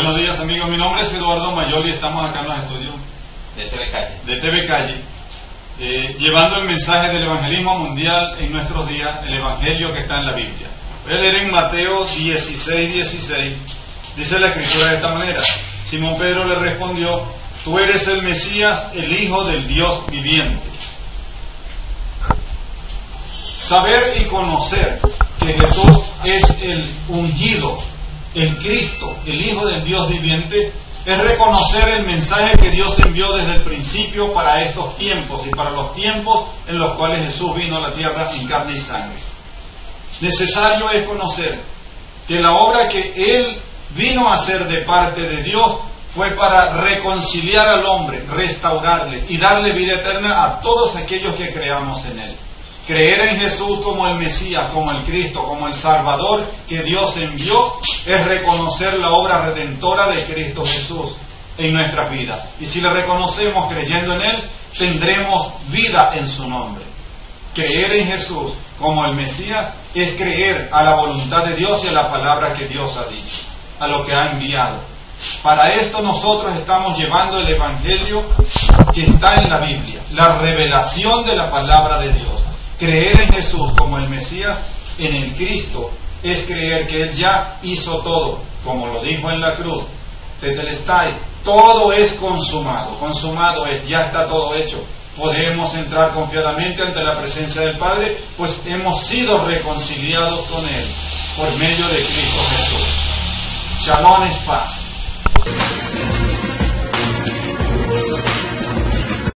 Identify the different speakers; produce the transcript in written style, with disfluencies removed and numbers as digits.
Speaker 1: Buenos días, amigos. Mi nombre es Eduardo Mayol y estamos acá en los estudios de TV Calle, llevando el mensaje del evangelismo mundial en nuestros días, el evangelio que está en la Biblia. Voy a leer en Mateo 16:16. Dice la escritura de esta manera: Simón Pedro le respondió: tú eres el Mesías, el Hijo del Dios viviente. Saber y conocer que Jesús es el ungido, el Cristo, el Hijo del Dios viviente, es reconocer el mensaje que Dios envió desde el principio para estos tiempos y para los tiempos en los cuales Jesús vino a la tierra en carne y sangre. Necesario es conocer que la obra que Él vino a hacer de parte de Dios fue para reconciliar al hombre, restaurarle y darle vida eterna a todos aquellos que creamos en Él. Creer en Jesús como el Mesías, como el Cristo, como el Salvador que Dios envió, es reconocer la obra redentora de Cristo Jesús en nuestras vidas. Y si le reconocemos creyendo en Él, tendremos vida en su nombre. Creer en Jesús como el Mesías es creer a la voluntad de Dios y a la palabra que Dios ha dicho, a lo que ha enviado. Para esto nosotros estamos llevando el Evangelio que está en la Biblia, la revelación de la palabra de Dios. Creer en Jesús como el Mesías, en el Cristo, es creer que Él ya hizo todo, como lo dijo en la cruz. Tetelestai, todo es consumado. Consumado es, ya está todo hecho. Podemos entrar confiadamente ante la presencia del Padre, pues hemos sido reconciliados con Él por medio de Cristo Jesús. Shalom es paz.